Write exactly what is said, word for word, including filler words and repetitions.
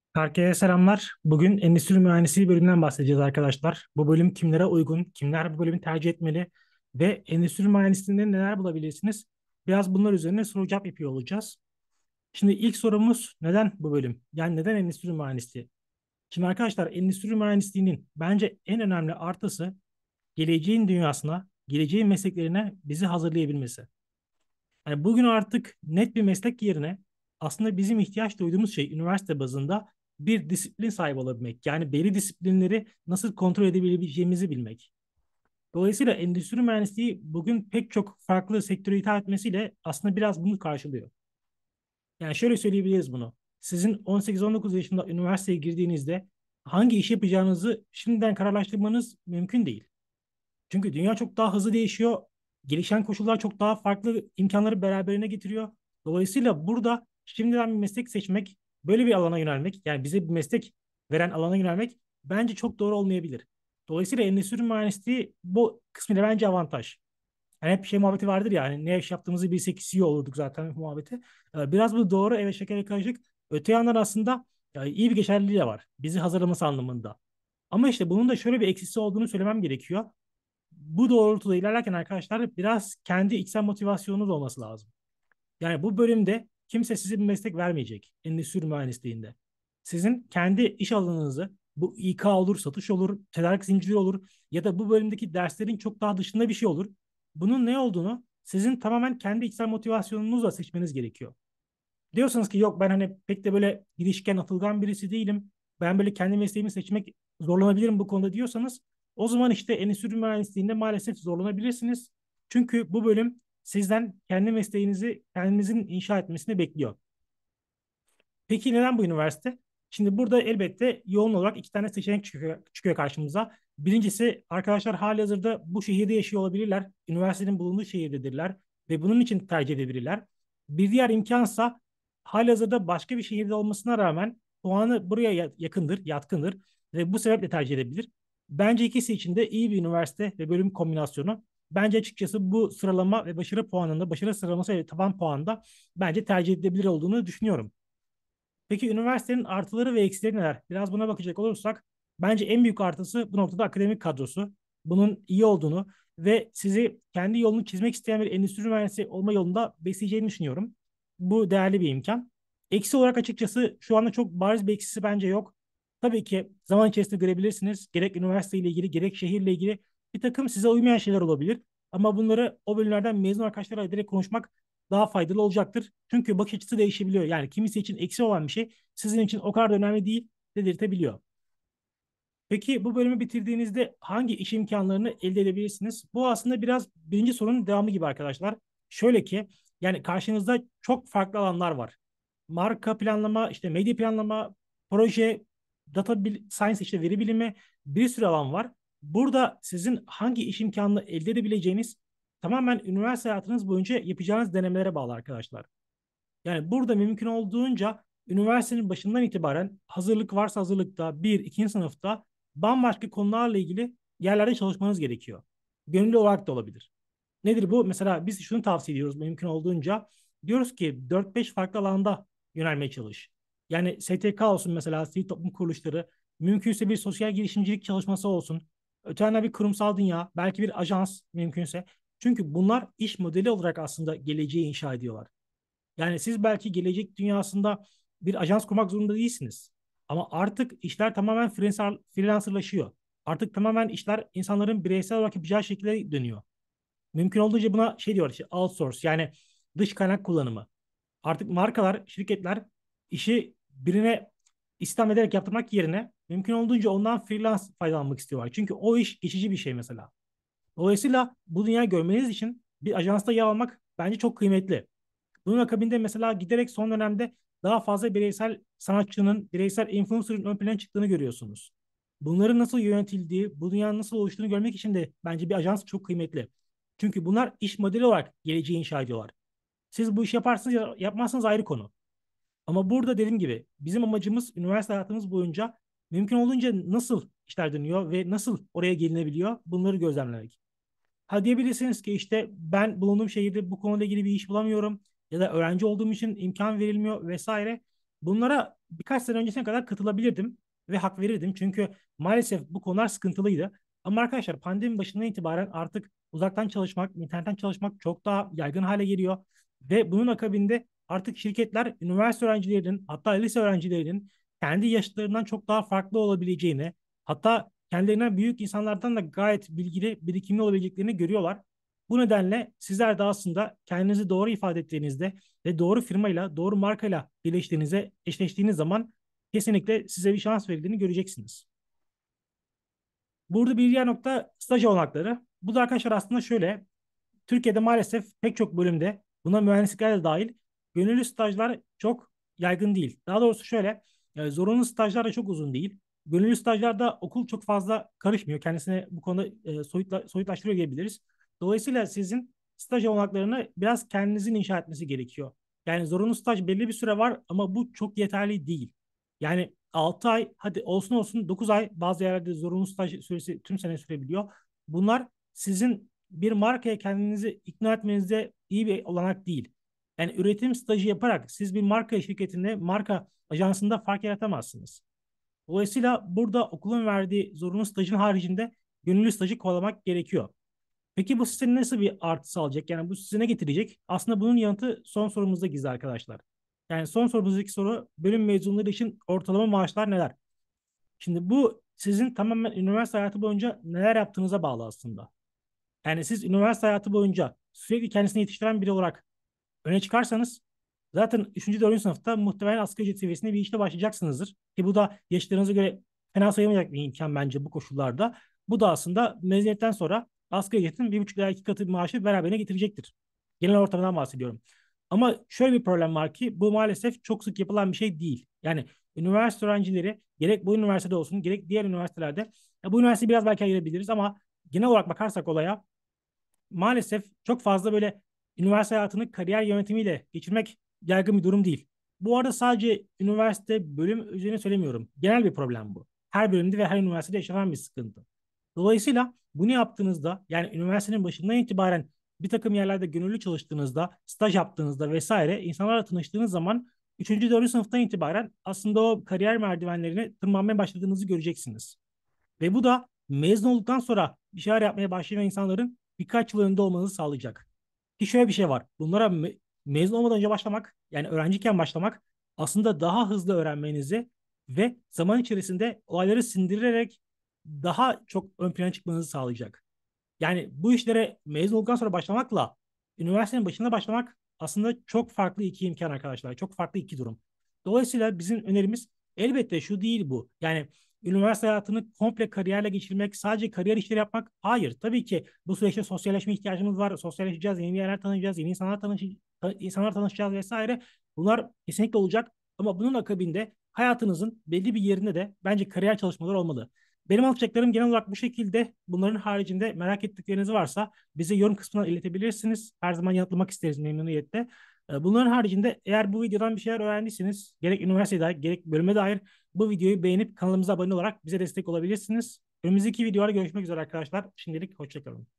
Herkese selamlar. Bugün endüstri mühendisliği bölümünden bahsedeceğiz arkadaşlar. Bu bölüm kimlere uygun, kimler bu bölümü tercih etmeli ve endüstri mühendisliğinde neler bulabilirsiniz? Biraz bunlar üzerine soru cevap yapıyor olacağız. Şimdi ilk sorumuz neden bu bölüm? Yani neden endüstri mühendisliği? Şimdi arkadaşlar endüstri mühendisliğinin bence en önemli artısı geleceğin dünyasına, geleceğin mesleklerine bizi hazırlayabilmesi. Yani bugün artık net bir meslek yerine aslında bizim ihtiyaç duyduğumuz şey üniversite bazında bir disiplin sahibi olabilmek. Yani belli disiplinleri nasıl kontrol edebileceğimizi bilmek. Dolayısıyla endüstri mühendisliği bugün pek çok farklı sektöre hitap etmesiyle aslında biraz bunu karşılıyor. Yani şöyle söyleyebiliriz bunu. Sizin on sekiz on dokuz yaşında üniversiteye girdiğinizde hangi iş yapacağınızı şimdiden kararlaştırmanız mümkün değil. Çünkü dünya çok daha hızlı değişiyor. Gelişen koşullar çok daha farklı imkanları beraberine getiriyor. Dolayısıyla burada şimdiden bir meslek seçmek, böyle bir alana yönelmek, yani bize bir meslek veren alana yönelmek bence çok doğru olmayabilir. Dolayısıyla endüstri mühendisliği bu kısmıyla bence avantaj. Yani hep şey muhabbeti vardır ya, hani ne iş yaptığımızı bilsek C E O olurduk zaten muhabbeti. Ee, Biraz bu doğru, evet, şeker karışık. Öte yandan aslında yani iyi bir geçerliliği de var. Bizi hazırlaması anlamında. Ama işte bunun da şöyle bir eksisi olduğunu söylemem gerekiyor. Bu doğrultuda ilerlerken arkadaşlar biraz kendi içsel motivasyonunuz olması lazım. Yani bu bölümde kimse size bir meslek vermeyecek endüstri mühendisliğinde. Sizin kendi iş alanınızı, bu İK olur, satış olur, tedarik zinciri olur ya da bu bölümdeki derslerin çok daha dışında bir şey olur. Bunun ne olduğunu sizin tamamen kendi içsel motivasyonunuzla seçmeniz gerekiyor. Diyorsanız ki yok, ben hani pek de böyle girişken atılgan birisi değilim. Ben böyle kendi mesleğimi seçmek zorlanabilirim bu konuda diyorsanız o zaman işte endüstri mühendisliğinde maalesef zorlanabilirsiniz. Çünkü bu bölüm sizden kendi mesleğinizi kendinizin inşa etmesini bekliyor. Peki neden bu üniversite? Şimdi burada elbette yoğun olarak iki tane seçenek çıkıyor, çıkıyor karşımıza. Birincisi, arkadaşlar halihazırda bu şehirde yaşıyor olabilirler. Üniversitenin bulunduğu şehirdedirler ve bunun için tercih edebilirler. Bir diğer imkansa halihazırda başka bir şehirde olmasına rağmen puanı buraya yakındır, yatkındır ve bu sebeple tercih edebilir. Bence ikisi için de iyi bir üniversite ve bölüm kombinasyonu. Bence açıkçası bu sıralama ve başarı puanında, başarı sıralaması ve taban puanında bence tercih edilebilir olduğunu düşünüyorum. Peki üniversitenin artıları ve eksileri neler? Biraz buna bakacak olursak bence en büyük artısı bu noktada akademik kadrosu. Bunun iyi olduğunu ve sizi kendi yolunu çizmek isteyen bir endüstri mühendisi olma yolunda besleyeceğini düşünüyorum. Bu değerli bir imkan. Eksi olarak açıkçası şu anda çok bariz bir eksisi bence yok. Tabii ki zaman içerisinde görebilirsiniz. Gerek üniversiteyle ilgili gerek şehirle ilgili bir takım size uymayan şeyler olabilir. Ama bunları o bölümlerden mezun arkadaşlarla direkt konuşmak daha faydalı olacaktır. Çünkü bakış açısı değişebiliyor. Yani kimisi için eksi olan bir şey sizin için o kadar da önemli değil dedirtebiliyor. Peki bu bölümü bitirdiğinizde hangi iş imkanlarını elde edebilirsiniz? Bu aslında biraz birinci sorunun devamı gibi arkadaşlar. Şöyle ki yani karşınızda çok farklı alanlar var. Marka planlama, işte medya planlama, proje, data science, işte veri bilimi, bir sürü alan var. Burada sizin hangi iş imkanını elde edebileceğiniz tamamen üniversite hayatınız boyunca yapacağınız denemelere bağlı arkadaşlar. Yani burada mümkün olduğunca üniversitenin başından itibaren hazırlık varsa hazırlıkta, bir, ikinci sınıfta bambaşka konularla ilgili yerlerde çalışmanız gerekiyor. Gönüllü olarak da olabilir. Nedir bu? Mesela biz şunu tavsiye ediyoruz mümkün olduğunca. Diyoruz ki dört beş farklı alanda yönelmeye çalış. Yani S T K olsun, mesela sivil toplum kuruluşları, mümkünse bir sosyal girişimcilik çalışması olsun. Öte yandan bir kurumsal dünya, belki bir ajans mümkünse. Çünkü bunlar iş modeli olarak aslında geleceği inşa ediyorlar. Yani siz belki gelecek dünyasında bir ajans kurmak zorunda değilsiniz. Ama artık işler tamamen freelancer, freelancerlaşıyor. Artık tamamen işler insanların bireysel olarak yapacağı şekilde dönüyor. Mümkün olduğunca buna şey diyorlar, işte outsource, yani dış kaynak kullanımı. Artık markalar, şirketler işi birine istihdam ederek yaptırmak yerine mümkün olduğunca ondan freelance faydalanmak istiyorlar. Çünkü o iş geçici bir şey mesela. Dolayısıyla bu dünyayı görmeniz için bir ajansta yer almak bence çok kıymetli. Bunun akabinde mesela giderek son dönemde daha fazla bireysel sanatçının, bireysel influencer'ın ön plana çıktığını görüyorsunuz. Bunların nasıl yönetildiği, bu dünyanın nasıl oluştuğunu görmek için de bence bir ajans çok kıymetli. Çünkü bunlar iş modeli olarak geleceği inşa ediyorlar. Siz bu işi yaparsınız ya yapmazsanız ayrı konu. Ama burada dediğim gibi bizim amacımız üniversite hayatımız boyunca mümkün olduğunca nasıl işler dönüyor ve nasıl oraya gelinebiliyor bunları gözlemlemek. Ha diyebilirsiniz ki işte ben bulunduğum şehirde bu konuyla ilgili bir iş bulamıyorum ya da öğrenci olduğum için imkan verilmiyor vesaire. Bunlara birkaç sene öncesine kadar katılabilirdim ve hak verirdim. Çünkü maalesef bu konular sıkıntılıydı. Ama arkadaşlar pandemi başından itibaren artık uzaktan çalışmak, internetten çalışmak çok daha yaygın hale geliyor. Ve bunun akabinde artık şirketler üniversite öğrencilerinin, hatta lise öğrencilerinin kendi yaşlarından çok daha farklı olabileceğini, hatta kendilerinden büyük insanlardan da gayet bilgili, birikimli olabileceklerini görüyorlar. Bu nedenle sizler de aslında kendinizi doğru ifade ettiğinizde ve doğru firmayla, doğru markayla birleştiğinizde, eşleştiğiniz zaman kesinlikle size bir şans verildiğini göreceksiniz. Burada bir diğer nokta staj olanakları. Bu da arkadaşlar aslında şöyle. Türkiye'de maalesef pek çok bölümde, buna mühendislikler de dahil, gönüllü stajlar çok yaygın değil. Daha doğrusu şöyle, e, zorunlu stajlar da çok uzun değil. Gönüllü stajlarda okul çok fazla karışmıyor. Kendisine bu konuda e, soyutla, soyutlaştırıyor diyebiliriz. Dolayısıyla sizin staj olanaklarını biraz kendinizin inşa etmesi gerekiyor. Yani zorunlu staj belli bir süre var ama bu çok yeterli değil. Yani altı ay, hadi olsun olsun dokuz ay, bazı yerlerde zorunlu staj süresi tüm sene sürebiliyor. Bunlar sizin bir markaya kendinizi ikna etmenize iyi bir olanak değil. Yani üretim stajı yaparak siz bir marka şirketinde, marka ajansında fark yaratamazsınız. Dolayısıyla burada okulun verdiği zorunlu stajın haricinde gönüllü stajı kovalamak gerekiyor. Peki bu size nasıl bir artı sağlayacak? Yani bu size ne getirecek? Aslında bunun yanıtı son sorumuzda gizli arkadaşlar. Yani son sorumuzdaki soru, bölüm mezunları için ortalama maaşlar neler? Şimdi bu sizin tamamen üniversite hayatı boyunca neler yaptığınıza bağlı aslında. Yani siz üniversite hayatı boyunca sürekli kendisini yetiştiren biri olarak öne çıkarsanız zaten üçüncü. dördüncü sınıfta muhtemelen asgari ücret seviyesinde bir işte başlayacaksınızdır. Ki bu da yaşlarınıza göre fena sayılmayacak bir imkan bence bu koşullarda. Bu da aslında mezuniyetten sonra asgari ücretin bir buçuk veya iki katı bir maaşı beraberine getirecektir. Genel ortamdan bahsediyorum. Ama şöyle bir problem var ki bu maalesef çok sık yapılan bir şey değil. Yani üniversite öğrencileri gerek bu üniversitede olsun gerek diğer üniversitelerde, ya bu üniversiteyi biraz belki ayırabiliriz ama genel olarak bakarsak olaya, maalesef çok fazla böyle üniversite hayatını kariyer yönetimiyle geçirmek yaygın bir durum değil. Bu arada sadece üniversite bölüm üzerine söylemiyorum. Genel bir problem bu. Her bölümde ve her üniversitede yaşanan bir sıkıntı. Dolayısıyla bunu yaptığınızda, yani üniversitenin başından itibaren bir takım yerlerde gönüllü çalıştığınızda, staj yaptığınızda vesaire insanlarla tanıştığınız zaman üçüncü. dördüncü sınıftan itibaren aslında o kariyer merdivenlerini tırmanmaya başladığınızı göreceksiniz. Ve bu da mezun olduktan sonra bir şeyler yapmaya başlayan insanların birkaç yıl önünde olmanızı sağlayacak. Ki şöyle bir şey var. Bunlara me- mezun olmadan önce başlamak, yani öğrenciyken başlamak aslında daha hızlı öğrenmenizi ve zaman içerisinde olayları sindirerek daha çok ön plana çıkmanızı sağlayacak. Yani bu işlere mezun olduktan sonra başlamakla üniversitenin başında başlamak aslında çok farklı iki imkan arkadaşlar. Çok farklı iki durum. Dolayısıyla bizim önerimiz elbette şu değil bu. Yani üniversite hayatını komple kariyerle geçirmek, sadece kariyer işleri yapmak. Hayır. Tabii ki bu süreçte sosyalleşme ihtiyacımız var. Sosyalleşeceğiz, yeni yerler tanıyacağız, yeni insanlar tanış insanlar tanışacağız vesaire. Bunlar kesinlikle olacak. Ama bunun akabinde hayatınızın belli bir yerinde de bence kariyer çalışmaları olmalı. Benim alacaklarım genel olarak bu şekilde. Bunların haricinde merak ettikleriniz varsa bize yorum kısmına iletebilirsiniz. Her zaman yanıtlamak isteriz memnuniyetle. Ee, Bunların haricinde eğer bu videodan bir şeyler öğrendiyseniz gerek üniversiteye dair gerek bölüme dair bu videoyu beğenip kanalımıza abone olarak bize destek olabilirsiniz. Önümüzdeki videolarda görüşmek üzere arkadaşlar. Şimdilik hoşçakalın.